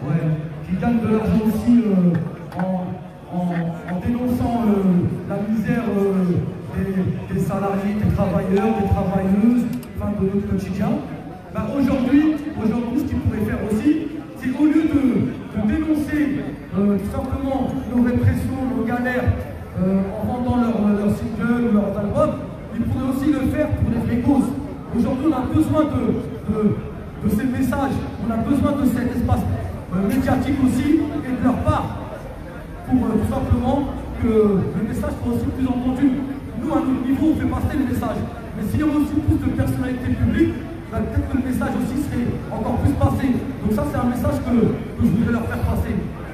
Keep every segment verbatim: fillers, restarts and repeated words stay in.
Ouais, qui gagnent de l'argent aussi euh, en, en, en dénonçant euh, la misère euh, des, des salariés, des travailleurs, des travailleuses, enfin de notre quotidien. Ben aujourd'hui, aujourd'hui, ce qu'ils pourraient faire aussi, c'est qu'au lieu de, de dénoncer euh, tout simplement nos répressions, nos galères euh, en vendant leurs leur singles ou leurs albums, ils pourraient aussi le faire pour les vraies causes. Aujourd'hui, on a besoin de, de, de ces messages, on a besoin de cet espace euh, médiatique aussi, et de leur part, pour euh, tout simplement que le message soit aussi plus entendu. Nous, à notre niveau, on fait passer le message. Mais s'il y a aussi plus de personnalités publiques, ben, peut-être que le message aussi serait encore plus passé. Donc ça, c'est un message que, que je voudrais leur faire passer.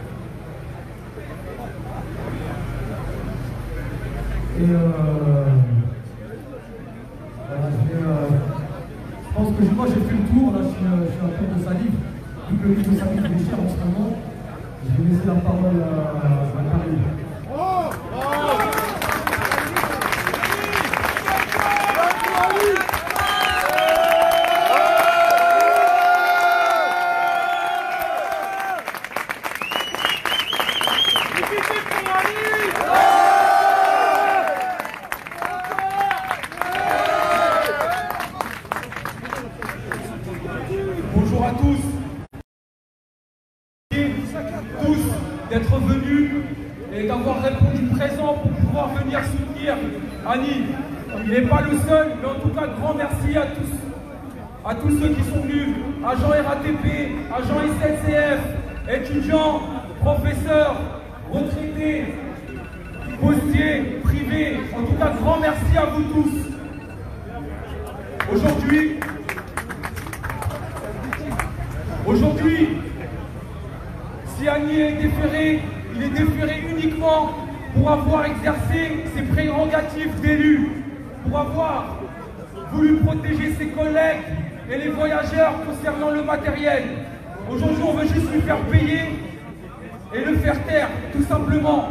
Et euh, voilà, je, vais, euh, je pense que moi j'ai fait le tour, là je suis, euh, je suis un peu de salive, vu que le livre de salive est cher en ce moment, je vais laisser la parole à, à Karine. Oh oh Bonjour à tous, tous d'être venus et d'avoir répondu présent pour pouvoir venir soutenir Annie. Il n'est pas le seul, mais en tout cas, grand merci à tous, à tous ceux qui sont venus, agents R A T P, agents S N C F, étudiants, professeurs, retraités, postiers, privés. En tout cas, grand merci à vous tous. Aujourd'hui, Aujourd'hui, si Annie est déféré, il est déféré uniquement pour avoir exercé ses prérogatives d'élu, pour avoir voulu protéger ses collègues et les voyageurs concernant le matériel. Aujourd'hui, on veut juste lui faire payer et le faire taire, tout simplement.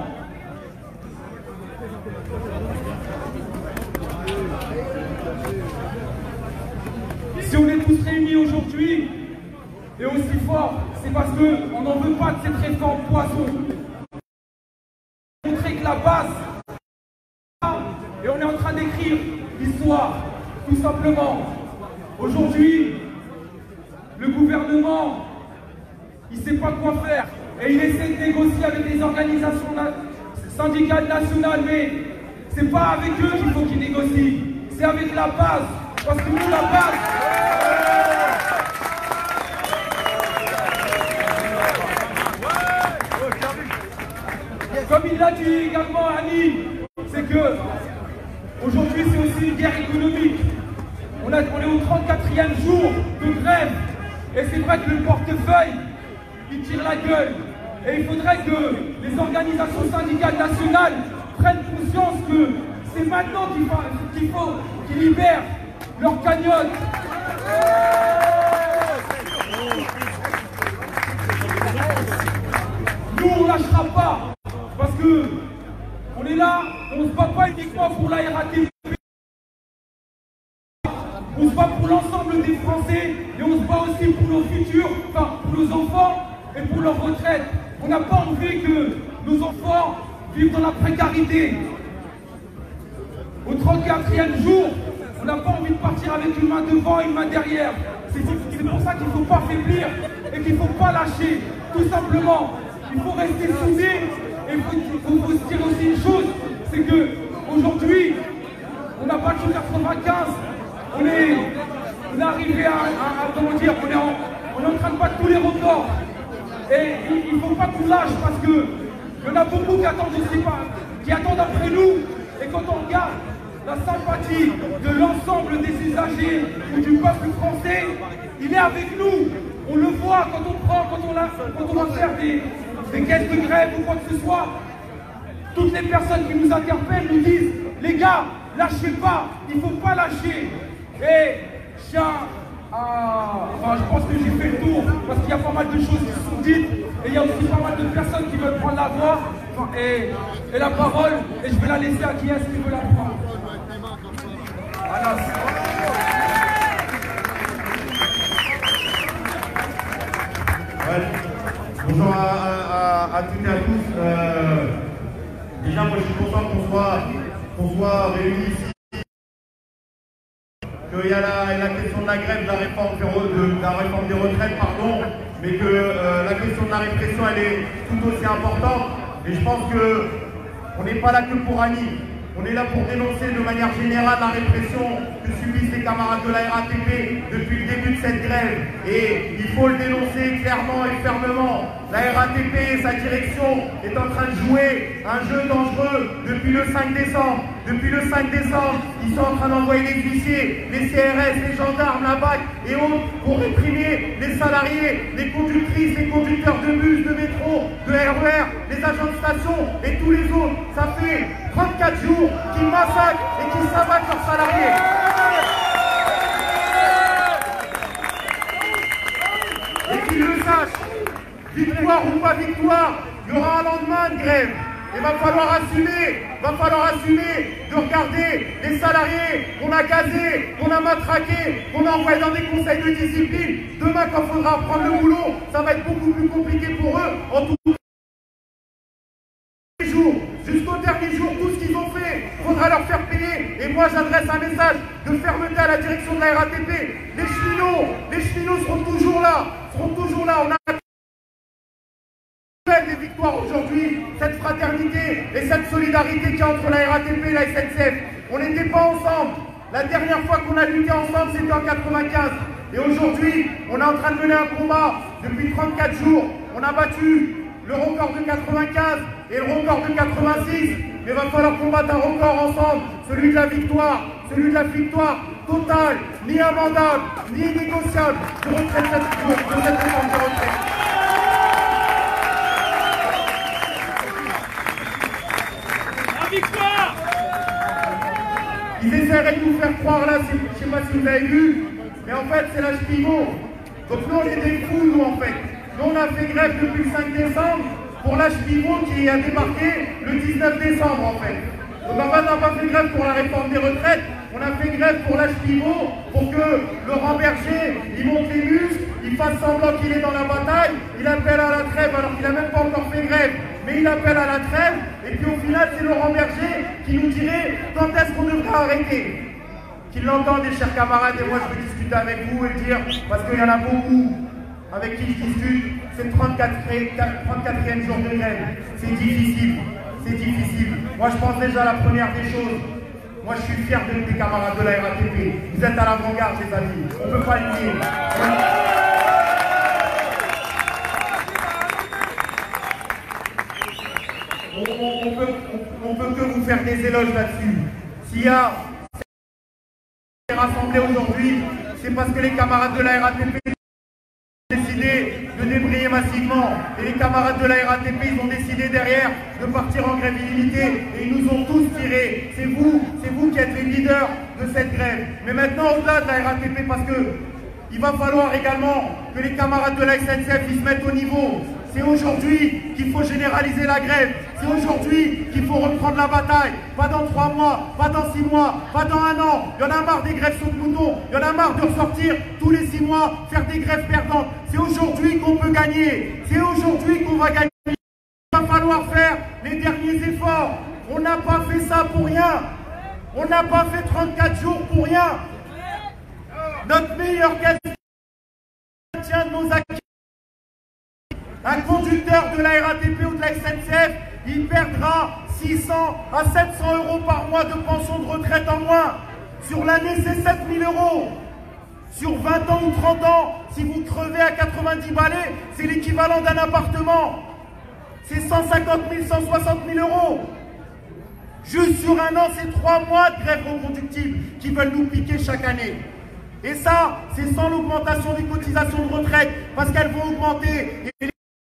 Si on est tous réunis aujourd'hui, et aussi fort, c'est parce qu'on n'en veut pas de cette réforme poison. Montrer que la base, et on est en train d'écrire l'histoire, tout simplement. Aujourd'hui, le gouvernement, il ne sait pas quoi faire, et il essaie de négocier avec les organisations syndicales nationales, mais c'est pas avec eux qu'il faut qu'il négocie, c'est avec la base, parce que nous, la base, comme il l'a dit également Annie, c'est que aujourd'hui c'est aussi une guerre économique. On, a, on est au trente-quatrième jour de grève et c'est vrai que le portefeuille il tire la gueule. Et il faudrait que les organisations syndicales nationales prennent conscience que c'est maintenant qu'il faut qu'ils faut, qu'ils libèrent leur cagnotte. Nous on lâchera pas. Parce que on est là, on ne se bat pas uniquement pour la R A T P, on se bat pour l'ensemble des Français et on se bat aussi pour nos futurs, enfin pour nos enfants et pour leur retraite. On n'a pas envie que nos enfants vivent dans la précarité. Au trente-quatrième jour, on n'a pas envie de partir avec une main devant et une main derrière. C'est pour ça qu'il ne faut pas faiblir et qu'il ne faut pas lâcher, tout simplement. Il faut rester soudés. Et il faut, faut se dire aussi une chose, c'est que aujourd'hui, on n'a pas que quatre-vingt-quinze, on est, on est arrivé à, à, à comment dire, on est, en, on est en train de battre tous les records. Et il ne faut pas qu'on lâche parce que il y en a beaucoup qui attendent aussi pas, qui attendent après nous. Et quand on regarde la sympathie de l'ensemble des usagers ou du peuple français, il est avec nous. On le voit quand on prend, quand on, a, quand on va faire des, des caisses de grève ou quoi que ce soit. Toutes les personnes qui nous interpellent nous disent, les gars, lâchez pas, il ne faut pas lâcher. Et je tiens à... Enfin, je pense que j'ai fait le tour, parce qu'il y a pas mal de choses qui sont dites, et il y a aussi pas mal de personnes qui veulent prendre la voix enfin, et, et la parole, et je vais la laisser à qui est-ce qui veut la prendre. Voilà. Ouais. Bonjour à, à, à toutes et à tous. Euh, déjà, moi je suis content qu'on soit, qu'on soit réunis ici. Qu'il y a la, la question de la grève, de la réforme, de, de la réforme des retraites, pardon, mais que euh, la question de la répression, elle est tout aussi importante. Et je pense qu'on n'est pas là que pour Annie. On est là pour dénoncer de manière générale la répression que subissent les camarades de la R A T P depuis le début de cette grève. Et il faut le dénoncer clairement et fermement. La R A T P et sa direction est en train de jouer un jeu dangereux depuis le cinq décembre. Depuis le cinq décembre, ils sont en train d'envoyer les huissiers, les C R S, les gendarmes, la B A C et autres pour réprimer les salariés, les conductrices, les conducteurs de bus, de métro, de R E R, les agents de station et tous les autres. Ça fait trente-quatre jours qu'ils massacrent et qu'ils s'abattent leurs salariés. Et qu'ils le sachent, victoire ou pas victoire, il y aura un lendemain de grève. Il va falloir assumer, va falloir assumer de regarder les salariés qu'on a gazés, qu'on a matraqués, qu'on a envoyés dans des conseils de discipline. Demain, quand il faudra prendre le boulot, ça va être beaucoup plus compliqué pour eux. En tout cas, jusqu'au dernier jour, tout ce qu'ils ont fait, il faudra leur faire payer. Et moi, j'adresse un message de fermeté à la direction de la R A T P. Les cheminots, les cheminots seront toujours là, seront toujours là. On a des victoires aujourd'hui, cette fraternité et cette solidarité qu'il y a entre la R A T P et la S N C F. On n'était pas ensemble. La dernière fois qu'on a lutté ensemble, c'était en quatre-vingt-quinze. Et aujourd'hui, on est en train de mener un combat depuis trente-quatre jours. On a battu le record de quatre-vingt-quinze et le record de quatre-vingt-six. Mais il va falloir combattre un record ensemble, celui de la victoire, celui de la victoire totale, ni amendable, ni négociable de retraite de cette réforme de retraite. Ils essaieraient de nous faire croire là, je ne sais pas si vous avez vu, mais en fait c'est l'âge pivot. Donc nous on est des fous, nous en fait. Nous on a fait grève depuis le cinq décembre pour l'âge pivot qui a débarqué le dix-neuf décembre en fait. Donc en fait on n'a pas fait grève pour la réforme des retraites, on a fait grève pour l'âge pivot pour que Laurent Berger, il monte les muscles, il fasse semblant qu'il est dans la bataille, il appelle à la trêve alors qu'il n'a même pas encore fait grève. Mais il appelle à la trêve, et puis au final, c'est Laurent Berger qui nous dirait quand est-ce qu'on devrait arrêter. Qu'il l'entende, les chers camarades, et moi je veux discuter avec vous et dire, parce qu'il y en a beaucoup avec qui je discute, c'est le trente-quatrième jour de grève. C'est difficile, c'est difficile. Moi je pense déjà à la première des choses. Moi je suis fier de des camarades de la R A T P. Vous êtes à l'avant-garde, les amis. On ne peut pas le nier. On, on, on, peut, on, on peut que vous faire des éloges là-dessus. S'il y a rassemblé aujourd'hui, c'est parce que les camarades de la R A T P ont décidé de débrayer massivement. Et les camarades de la R A T P, ils ont décidé derrière de partir en grève illimitée. Et ils nous ont tous tirés. C'est vous, c'est vous qui êtes les leaders de cette grève. Mais maintenant, au-delà de la R A T P, parce que il va falloir également que les camarades de la S N C F ils se mettent au niveau. C'est aujourd'hui qu'il faut généraliser la grève. C'est aujourd'hui qu'il faut reprendre la bataille. Pas dans trois mois, pas dans six mois, pas dans un an. Il y en a marre des grèves saut de mouton. Il y en a marre de ressortir tous les six mois, faire des grèves perdantes. C'est aujourd'hui qu'on peut gagner. C'est aujourd'hui qu'on va gagner. Il va falloir faire les derniers efforts. On n'a pas fait ça pour rien. On n'a pas fait trente-quatre jours pour rien. Notre meilleur gagnant tient de nos acquis. Un conducteur de la R A T P ou de la S N C F, il perdra six cents à sept cents euros par mois de pension de retraite en moins. Sur l'année, c'est sept mille euros. Sur vingt ans ou trente ans, si vous crevez à quatre-vingt-dix balais, c'est l'équivalent d'un appartement. C'est cent cinquante mille, cent soixante mille euros. Juste sur un an, c'est trois mois de grève reconductible qui veulent nous piquer chaque année. Et ça, c'est sans l'augmentation des cotisations de retraite, parce qu'elles vont augmenter. Et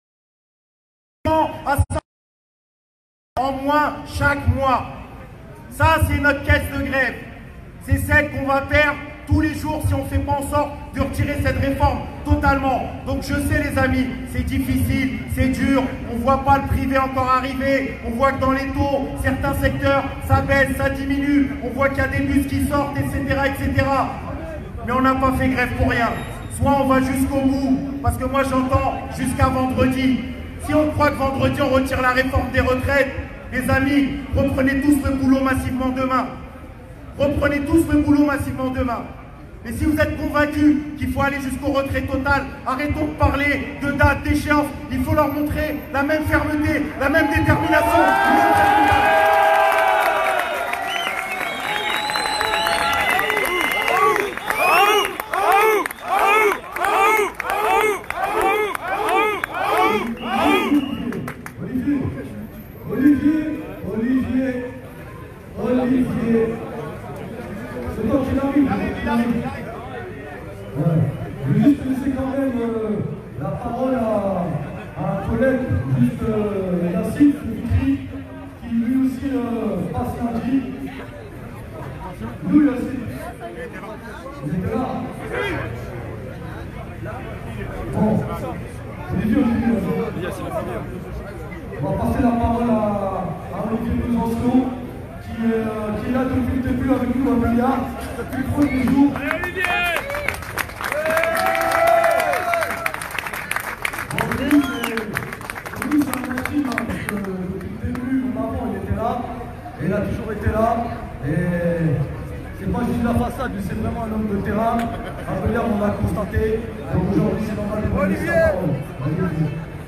à en moins chaque mois. Ça, c'est notre caisse de grève. C'est celle qu'on va perdre tous les jours si on ne fait pas en sorte de retirer cette réforme totalement. Donc je sais les amis, c'est difficile, c'est dur, on ne voit pas le privé encore arriver, on voit que dans les taux, certains secteurs, ça baisse, ça diminue, on voit qu'il y a des bus qui sortent, et cetera, et cetera. Mais on n'a pas fait grève pour rien. soit on va jusqu'au bout, parce que moi j'entends jusqu'à vendredi. Si on croit que vendredi on retire la réforme des retraites, les amis, reprenez tous le boulot massivement demain. Reprenez tous le boulot massivement demain. Et si vous êtes convaincus qu'il faut aller jusqu'au retrait total, arrêtons de parler de date, d'échéance. Il faut leur montrer la même fermeté, la même détermination. Olivier, Olivier, Olivier, c'est toi qui l'arrive. Ouais. Je vais juste laisser quand même euh, la parole à, à un collègue, juste euh, Yacine, qui lui aussi euh, passe lundi. Nous, Yacine, vous êtes là. Bon, Olivier, Olivier, on va passer la parole à, à Olivier Besançon, qui, euh, qui est là depuis le début avec nous à Béliard, depuis le premier jour. Allez Olivier! Bon, lui, c'est un intime, hein, parce que depuis le début, mon maman, il était là, et il a toujours été là, et c'est pas juste la façade, c'est vraiment un homme de terrain. À Béliard, on l'a constaté, donc aujourd'hui, c'est normal de donner sa parole. Allez,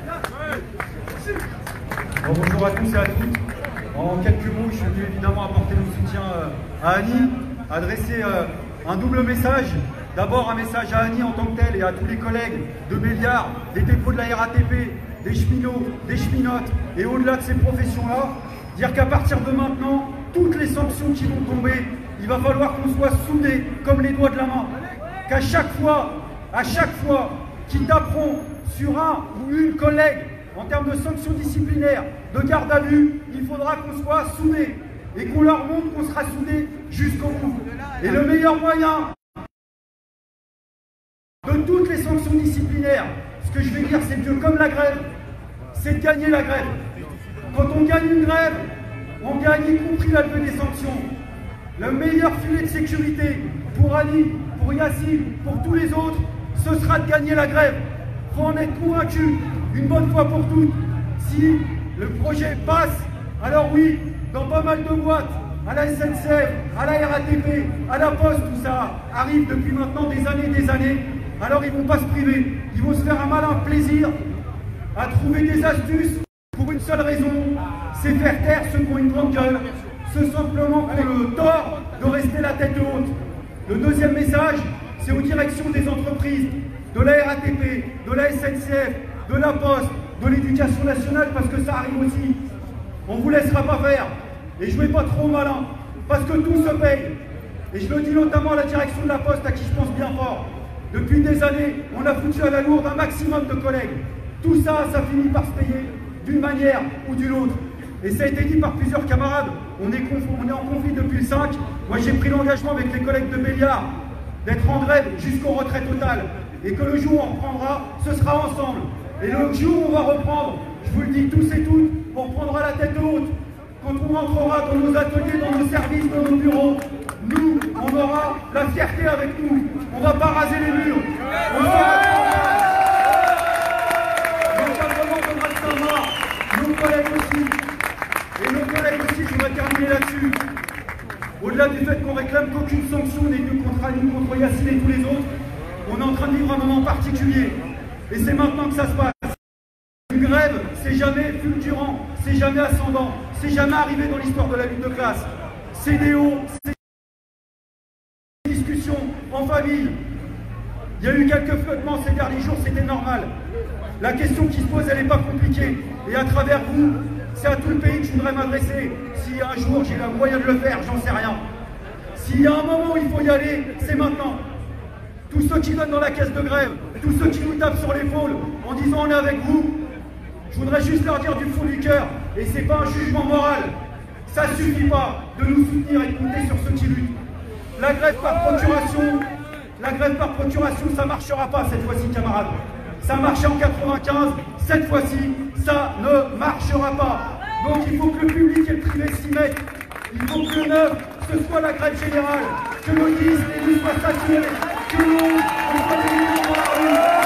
Bon, bonjour à tous et à toutes. En quelques mots, je suis venu évidemment apporter mon soutien à Annie, adresser un double message. D'abord un message à Annie en tant que telle et à tous les collègues de Béliard, des dépôts de la R A T P, des cheminots, des cheminotes et au-delà de ces professions-là, dire qu'à partir de maintenant, toutes les sanctions qui vont tomber, il va falloir qu'on soit soudés comme les doigts de la main. Qu'à chaque fois, à chaque fois qu'ils taperont sur un ou une collègue en termes de sanctions disciplinaires, de garde à vue, il faudra qu'on soit soudés et qu'on leur montre qu'on sera soudés jusqu'au bout. Et le meilleur moyen de toutes les sanctions disciplinaires, ce que je vais dire, c'est que comme la grève, c'est de gagner la grève. Quand on gagne une grève, on gagne y compris la levée des sanctions. Le meilleur filet de sécurité pour Ali, pour Yacine, pour tous les autres, ce sera de gagner la grève. Il faut en être convaincu. Une bonne fois pour toutes, si le projet passe, alors oui, dans pas mal de boîtes, à la S N C F, à la R A T P, à la Poste, tout ça arrive depuis maintenant des années et des années, alors ils ne vont pas se priver, ils vont se faire un malin plaisir à trouver des astuces pour une seule raison, c'est faire taire ceux qui ont une grande gueule, ceux simplement qui ont le tort de rester la tête haute. Le deuxième message, c'est aux directions des entreprises, de la R A T P, de la S N C F, de la Poste, de l'Éducation nationale, parce que ça arrive aussi. On ne vous laissera pas faire. Et jouez pas trop malin, parce que tout se paye. Et je le dis notamment à la direction de la Poste, à qui je pense bien fort. Depuis des années, on a foutu à la lourde un maximum de collègues. Tout ça, ça finit par se payer d'une manière ou d'une autre. Et ça a été dit par plusieurs camarades. On est, on est en conflit depuis le cinq. Moi, j'ai pris l'engagement avec les collègues de Béliard d'être en grève jusqu'au retrait total. Et que le jour où on reprendra, ce sera ensemble. Et le jour où on va reprendre, je vous le dis tous et toutes, on reprendra la tête haute. Quand on rentrera dans nos ateliers, dans nos services, dans nos bureaux, nous, on aura la fierté avec nous. On ne va pas raser les murs. On va l'encadrement faudra le savoir. Nos collègues aussi. Et nos collègues aussi, je voudrais terminer là-dessus. Au-delà du fait qu'on réclame qu'aucune sanction n'est due contre Ali, contre Yacine et tous les autres, on est en train de vivre un moment particulier. Et c'est maintenant que ça se passe. Une grève, c'est jamais fulgurant, c'est jamais ascendant, c'est jamais arrivé dans l'histoire de la lutte de classe. C'est des hauts, c'est des discussions en famille. Il y a eu quelques flottements ces derniers jours, c'était normal. La question qui se pose, elle n'est pas compliquée. Et à travers vous, c'est à tout le pays que je voudrais m'adresser. Si un jour j'ai le moyen de le faire, j'en sais rien. S'il y a un moment où il faut y aller, c'est maintenant. Tous ceux qui donnent dans la caisse de grève, tous ceux qui nous tapent sur l'épaule en disant on est avec vous, je voudrais juste leur dire du fond du cœur, et c'est pas un jugement moral, ça suffit pas de nous soutenir et de compter sur ceux qui luttent. La grève par procuration, la grève par procuration, ça marchera pas cette fois-ci, camarades. Ça marchait en quatre-vingt-quinze, cette fois-ci, ça ne marchera pas. Donc il faut que le public et le privé s'y mettent. Il faut que le neuf se ce soit la grève générale, que le dix, les rues soient saturées, que l'on soit des millions dans la rue.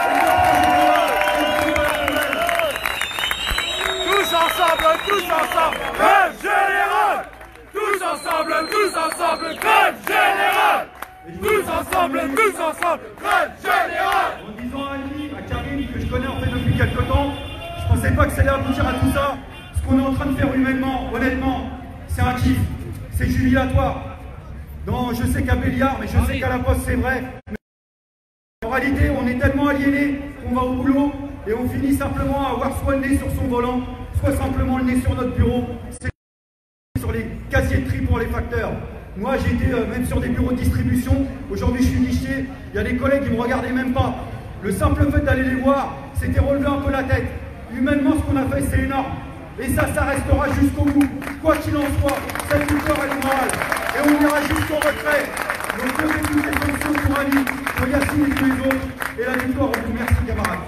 Tous ensemble, tous ensemble, grève générale! Tous ensemble, tous ensemble, grève générale! Tous ensemble, tous ensemble, grève générale! En disant à Ali, à Karim, que je connais en fait depuis quelques temps, je pensais pas que ça allait aboutir à tout ça. Ce qu'on est en train de faire humainement, honnêtement, c'est un kiff, c'est jubilatoire. Non, je sais qu'à Béliard, mais je sais qu'à la Poste c'est vrai. Mais en réalité, on est tellement aliénés qu'on va au boulot et on finit simplement à avoir soit le nez sur son volant, soit simplement le nez sur notre bureau. C'est sur les casiers de tri pour les facteurs. Moi, j'ai été euh, même sur des bureaux de distribution. Aujourd'hui, je suis guichet. Il y a des collègues qui ne me regardaient même pas. Le simple fait d'aller les voir, c'était relever un peu la tête. Humainement, ce qu'on a fait, c'est énorme. Et ça, ça restera jusqu'au bout. Quoi qu'il en soit, cette victoire, elle est morale. Et on ira jusqu'au retrait. Donc, levez toutes les sanctions pour Ali, pour Yacine et tous les autres. Et la victoire, on vous remercie, camarades.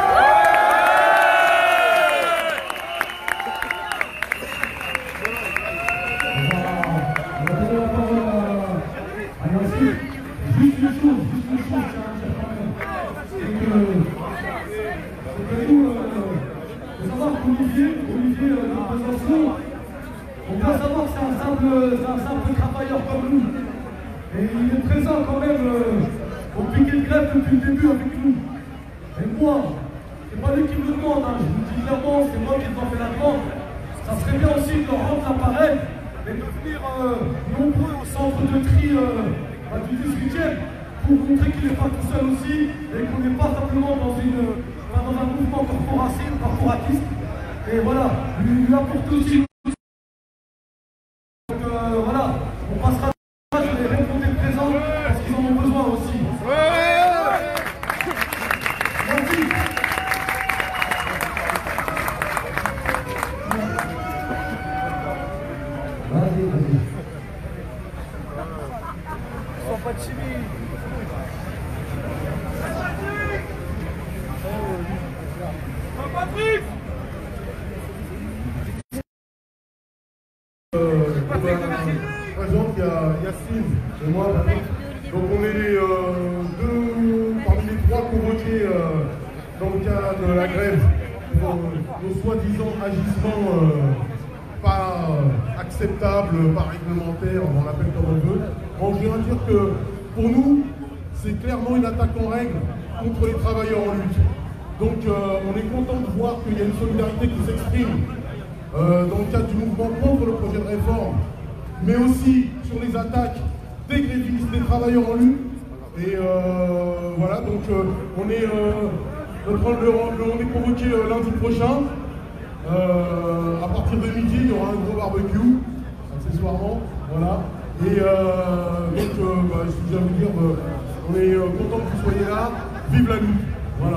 Juste une chose, juste une chose, c'est que, c'est que nous, il faut savoir qu'Olivier, Olivier de Besançon, on doit savoir que c'est un simple, c'est un simple travailleur comme nous. Et il est présent quand même euh, au piquet de grève depuis le début avec nous. Et moi, c'est pas lui qui me demande, hein, je vous dis clairement, c'est moi qui dois faire la demande. Ça serait bien aussi de leur rendre l'appareil, mais de venir euh, nombreux au centre de tri euh, du dix-huitième pour montrer qu'il n'est pas tout seul aussi et qu'on n'est pas simplement dans, une, dans un mouvement corporatiste. Et voilà, lui, lui apporte aussi. Donc euh, voilà, on passera je vais répondre présent parce qu'ils en ont besoin aussi. Merci. Vas-y, vas-y. Pas de chimie. Patrick. Euh, présente, il y a Yacine et moi. Donc on est les euh, deux parmi les trois convoqués euh, dans le cadre de la grève pour euh, nos soi-disant agissements euh, pas euh, acceptables, pas réglementaires, on l'appelle comme on veut. Bon, je viens de dire que pour nous, c'est clairement une attaque en règle contre les travailleurs en lutte. Donc euh, on est content de voir qu'il y a une solidarité qui s'exprime euh, dans le cadre du mouvement contre le projet de réforme, mais aussi sur les attaques des grévistes, des travailleurs en lutte. Et euh, voilà, donc euh, on est, euh, notre, le, le, on est convoqué euh, lundi prochain. Euh, à partir de midi, il y aura un gros barbecue, accessoirement. Voilà. Et euh, donc, euh, bah, je viens vous dire, euh, on est euh, content que vous soyez là. Vive la lutte. Voilà.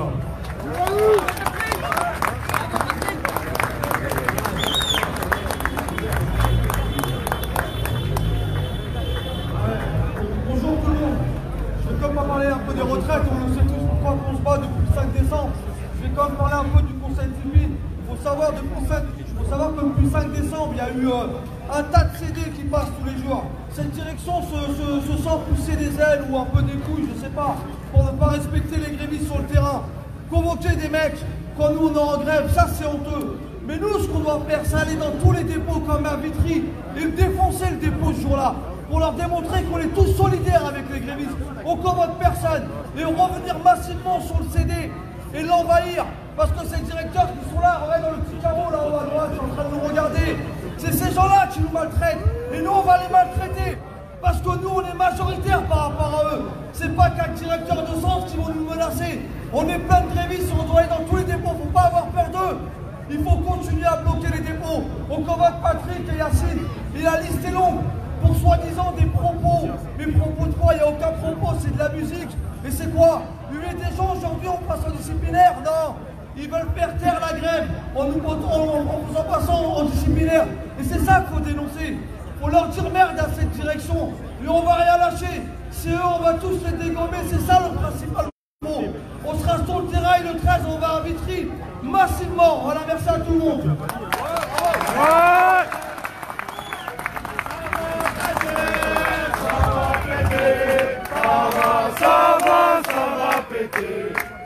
Bonjour tout le monde. Je vais quand même parler un peu des retraites. On sait tous pourquoi on se bat depuis le cinq décembre. Je vais quand même parler un peu du Conseil Civil. Il faut savoir, depuis faut savoir que depuis le cinq décembre, il y a eu euh, un tas de C D qui passent tous les jours. Cette direction se, se, se sent pousser des ailes ou un peu des couilles, je sais pas, pour ne pas respecter les grévistes sur le terrain. Convoquer des mecs quand nous on est en grève, ça c'est honteux. Mais nous, ce qu'on doit faire, c'est aller dans tous les dépôts comme à Vitry et défoncer le dépôt ce jour-là, pour leur démontrer qu'on est tous solidaires avec les grévistes. On convoque personne et on revenir massivement sur le C D et l'envahir. Parce que ces directeurs qui sont là, regarde dans le petit carreau là haut à droite, qui sont en train de nous regarder. C'est ces gens-là qui nous maltraitent. Et nous, on va les maltraiter. Parce que nous, on est majoritaires par rapport à eux. C'est pas qu'un directeur de centre qui vont nous menacer. On est plein de grévistes, on doit aller dans tous les dépôts. Faut pas avoir peur d'eux. Il faut continuer à bloquer les dépôts. On convoque Patrick et Yacine. Et la liste est longue. Pour soi-disant des propos. Mais propos de quoi? Il n'y a aucun propos, c'est de la musique. Et c'est quoi? Huer des gens aujourd'hui, on passe en disciplinaire? Non. Ils veulent faire taire la grève en nous en, en, en, en passant en disciplinaire. Et c'est ça qu'il faut dénoncer. Il faut leur dire merde à cette direction. Et on va rien lâcher. C'est eux, on va tous les dégommer. C'est ça le principal. On sera sur le terrain et le treize, on va à Vitry. Massivement. Voilà, merci à tout le monde. Ouais.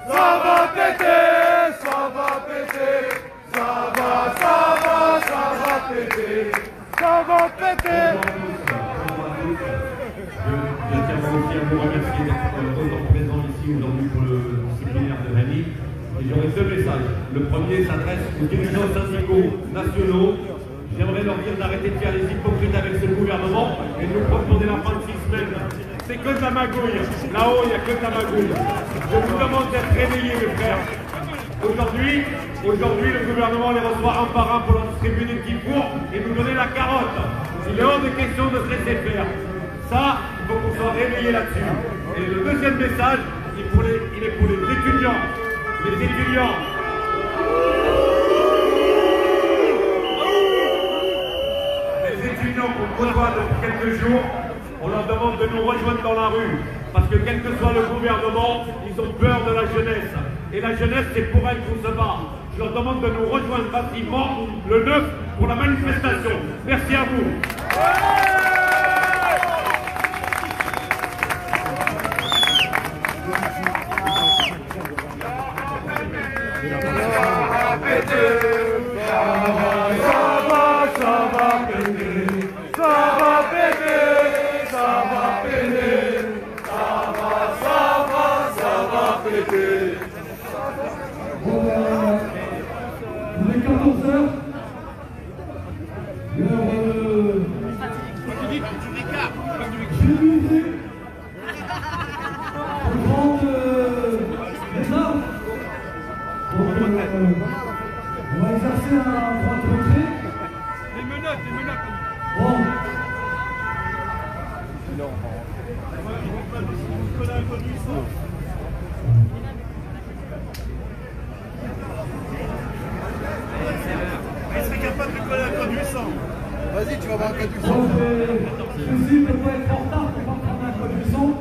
ça va péter, ça va péter, ça va, ça va, ça va péter, ça va péter. Je tiens aussi à vous remercier d'être autant présent ici aujourd'hui pour le disciplinaire de Rennes. Et j'aurais deux messages. Le premier s'adresse aux dirigeants syndicaux nationaux. J'aimerais leur dire d'arrêter de faire les hypocrites avec ce gouvernement et de nous proposer la fin de six semaines. C'est que de la magouille. Là-haut, il n'y a que de la magouille. Je vous demande d'être réveillés, mes frères. Aujourd'hui, aujourd'hui, le gouvernement les reçoit un par un pour leur distribuer des petits fours et nous donner la carotte. Il est hors de question de se laisser faire. Ça, il faut qu'on soit réveillés là-dessus. Et le deuxième message, il est pour les, il est pour les étudiants. Les étudiants. Les étudiants qu'on côtoie depuis quelques jours, on leur demande de nous rejoindre dans la rue. Parce que quel que soit le gouvernement, ils ont peur de la jeunesse. Et la jeunesse, c'est pour elle qu'on se bat. Je leur demande de nous rejoindre massivement le neuf pour la manifestation. Merci à vous. Bon, euh, il est quatorze heures. L'heure, euh, je vais ouvrir le grand euh, les armes. Donc, euh, on va exercer un droit de retrait. Les menottes, les menottes. Bon. Il serait capable de coller un conduisant. Vas-y, tu vas voir un conduisant. Bon, je vais essayer de ne pas être en retard pour pas prendre un conduisant.